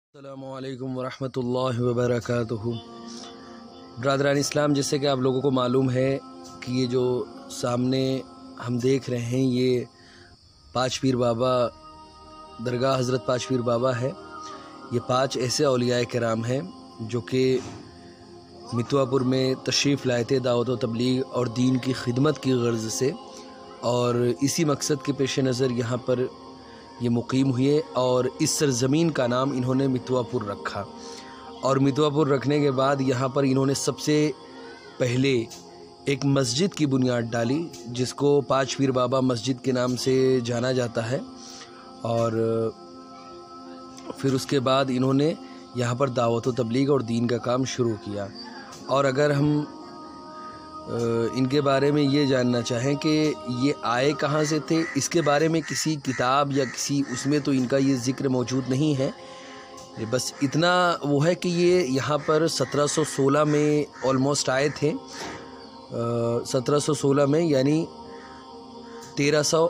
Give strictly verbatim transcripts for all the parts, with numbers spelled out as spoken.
अस्सलामुअलैकुम वरहमतुल्लाहि वबरकातुहू। ब्रादरान इस्लाम, जैसे कि आप लोगों को मालूम है कि ये जो सामने हम देख रहे हैं ये पाँच पीर बाबा दरगाह हज़रत पाँच पीर बाबा है। ये पाँच ऐसे औलियाए किराम हैं जो कि मितवापुर में तशरीफ़ लाए थे दावत व तबलीग और दीन की खिदमत की गर्ज़ से, और इसी मकसद के पेश नज़र यहाँ पर ये मुकीम हुए और इस सरज़मीन का नाम इन्होंने मितवापुर रखा। और मितवापुर रखने के बाद यहाँ पर इन्होंने सबसे पहले एक मस्जिद की बुनियाद डाली जिसको पाँच पीर बाबा मस्जिद के नाम से जाना जाता है। और फिर उसके बाद इन्होंने यहाँ पर दावत व तबलीग और दीन का काम शुरू किया। और अगर हम इनके बारे में ये जानना चाहें कि ये आए कहाँ से थे, इसके बारे में किसी किताब या किसी उसमें तो इनका ये ज़िक्र मौजूद नहीं है। बस इतना वो है कि ये यहाँ पर सत्रह सौ सोलह में ऑलमोस्ट आए थे। सत्रह सौ सोलह में यानी तेरह सौ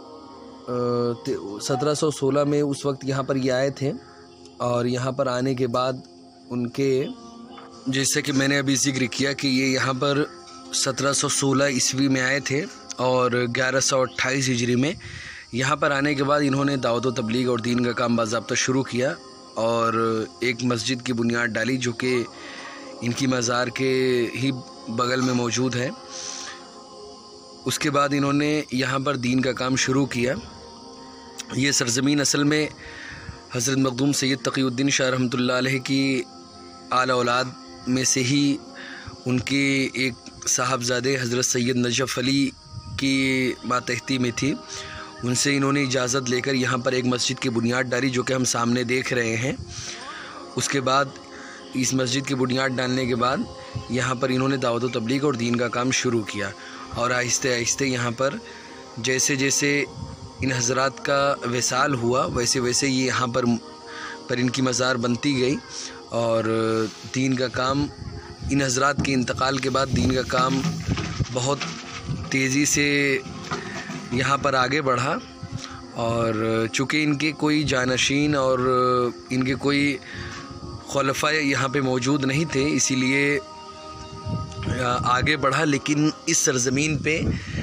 सत्रह सौ सोलह में उस वक्त यहाँ पर ये आए थे। और यहाँ पर आने के बाद उनके, जैसे कि मैंने अभी जिक्र किया कि ये यहाँ पर सत्रह सौ सोलह ईस्वी में आए थे और ग्यारह सौ अट्ठाईस हिजरी में यहाँ पर आने के बाद इन्होंने दावत व तबलीग और दीन का काम बाज़ाब्ता शुरू किया और एक मस्जिद की बुनियाद डाली जो कि इनकी मज़ार के ही बगल में मौजूद है। उसके बाद इन्होंने यहाँ पर दीन का काम शुरू किया। ये सरज़मीन असल में हज़रत मखदूम सैयद तक़ीउद्दीन शाह रहमतुल्लाह अलैह की आला औलाद में से ही उनके एक साहबजादे हज़रत सैयद नजफ़ अली की मातहती में थी। उनसे इन्होंने इजाज़त लेकर यहाँ पर एक मस्जिद की बुनियाद डाली जो कि हम सामने देख रहे हैं। उसके बाद इस मस्जिद की बुनियाद डालने के बाद यहाँ पर इन्होंने दावत व तबलीग और दीन का काम शुरू किया। और आहिस्ते आहिस्ते यहाँ पर जैसे जैसे इन हज़रात का विसाल हुआ वैसे वैसे ये यहाँ पर पर इनकी मज़ार बनती गई और दीन का काम, इन हज़रात के इंतकाल के बाद दीन का काम बहुत तेज़ी से यहाँ पर आगे बढ़ा। और चूँकि इनके कोई जानशीन और इनके कोई खुलफा यहाँ पे मौजूद नहीं थे इसीलिए आगे बढ़ा। लेकिन इस सरज़मीन पे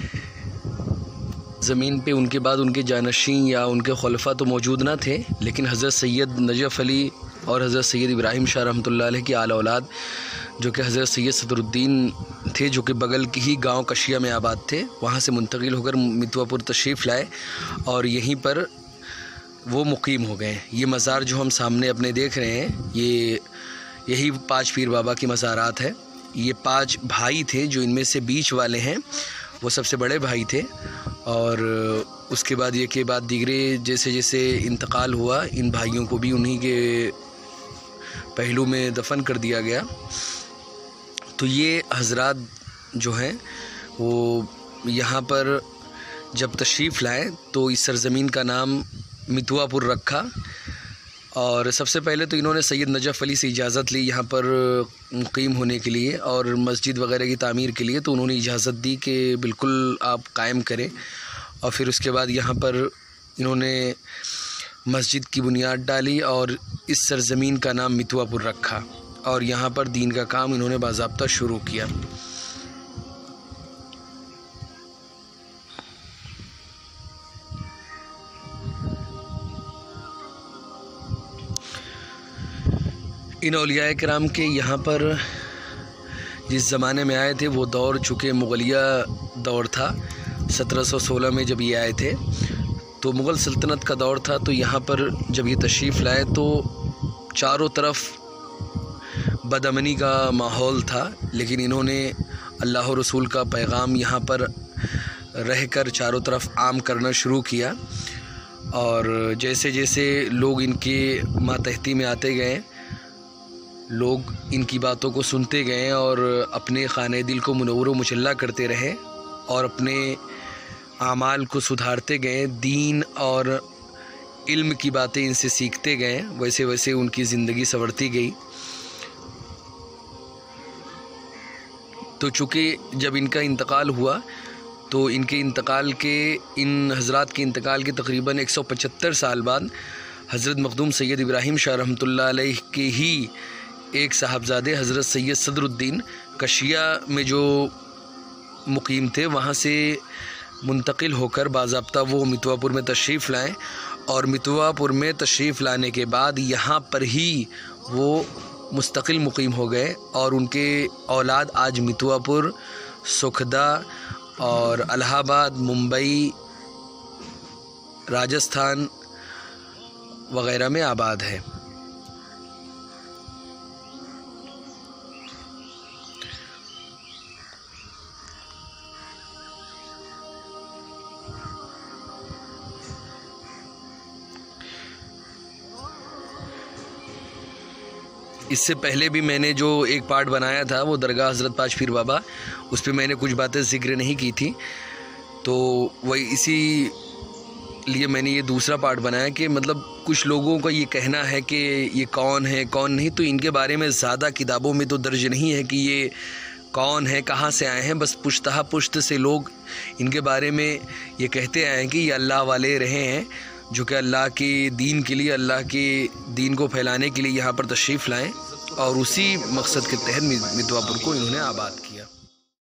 ज़मीन पे उनके बाद उनके जानशीन या उनके खुलफा तो मौजूद ना थे, लेकिन हज़रत सैयद नजफ़ अली और हज़रत सैयद इब्राहिम शाह रहमतुल्लाह अलैह की आला औलाद जो कि हज़रत सैयद सदरुद्दीन थे जो कि बगल के ही गांव कशिया में आबाद थे, वहाँ से मुंतकिल होकर मितवापुर तशरीफ़ लाए और यहीं पर वो मुकीम हो गए। ये मज़ार जो हम सामने अपने देख रहे हैं ये यही पाँच पीर बाबा की मज़ारात है। ये पाँच भाई थे जो इनमें से बीच वाले हैं वो सबसे बड़े भाई थे। और उसके बाद ये के बाद दीगरे जैसे जैसे इंतकाल हुआ इन भाइयों को भी उन्हीं के पहलू में दफन कर दिया गया। तो ये हज़रात जो हैं वो यहाँ पर जब तशरीफ़ लाए तो इस सरज़मीन का नाम मितवापुर रखा। और सबसे पहले तो इन्होंने सैयद नजफ़ अली से इजाज़त ली यहाँ पर मुकीम होने के लिए और मस्जिद वग़ैरह की तामीर के लिए, तो उन्होंने इजाज़त दी कि बिल्कुल आप कायम करें। और फिर उसके बाद यहाँ पर इन्होंने मस्जिद की बुनियाद डाली और इस सरज़मीन का नाम मितवापुर रखा और यहाँ पर दीन का काम इन्होंने बाज़ाब्ता शुरू किया। इन औलियाए किराम के यहाँ पर जिस ज़माने में आए थे वो दौर चूँकि मुग़लिया दौर था। सत्रह सौ सोलह में जब ये आए थे तो मुग़ल सल्तनत का दौर था। तो यहाँ पर जब ये तशरीफ़ लाए तो चारों तरफ बदअमनी का माहौल था, लेकिन इन्होंने अल्लाह और रसूल का पैगाम यहाँ पर रहकर चारों तरफ आम करना शुरू किया। और जैसे जैसे लोग इनके मातहती में आते गए, लोग इनकी बातों को सुनते गए और अपने खाने दिल को मुनव्वर व मुचल्ला करते रहे और अपने आमाल को सुधारते गए, दीन और इल्म की बातें इनसे सीखते गए, वैसे वैसे उनकी ज़िंदगी संवरती गई। तो चूँकि जब इनका इंतकाल हुआ तो इनके इंतकाल के इन हज़रात के इंतकाल के तकरीबन एक सौ पचहत्तर साल बाद हज़रत मखदूम सैयद इब्राहिम शाह रहमतुल्लाह अलैह के ही एक साहबजादे हज़रत सैयद सदरुद्दीन कशिया में जो मुकीम थे वहाँ से मुंतकिल होकर बाज़ाब्ता वो मितवापुर में तशरीफ़ लाएँ और मितवापुर में तशरीफ़ लाने के बाद यहाँ पर ही वो मुस्तकिल मुकीम हो गए और उनके औलाद आज मितवापुर, सुखदा और इलाहाबाद, मुंबई, राजस्थान वग़ैरह में आबाद है। इससे पहले भी मैंने जो एक पार्ट बनाया था वो दरगाह हज़रत पाच पीर बाबा, उस पर मैंने कुछ बातें ज़िक्र नहीं की थी, तो वही इसी लिए मैंने ये दूसरा पार्ट बनाया कि मतलब कुछ लोगों का ये कहना है कि ये कौन है कौन नहीं, तो इनके बारे में ज़्यादा किताबों में तो दर्ज नहीं है कि ये कौन है, कहाँ से आए हैं। बस पुश्तहा पुश्त से लोग इनके बारे में ये कहते आए हैं कि ये अल्लाह वाले रहे हैं, जो कि अल्लाह के दीन के लिए, अल्लाह के दीन को फैलाने के लिए यहाँ पर तशरीफ़ लाएँ और उसी मकसद के तहत मितवापुर को इन्होंने आबाद किया।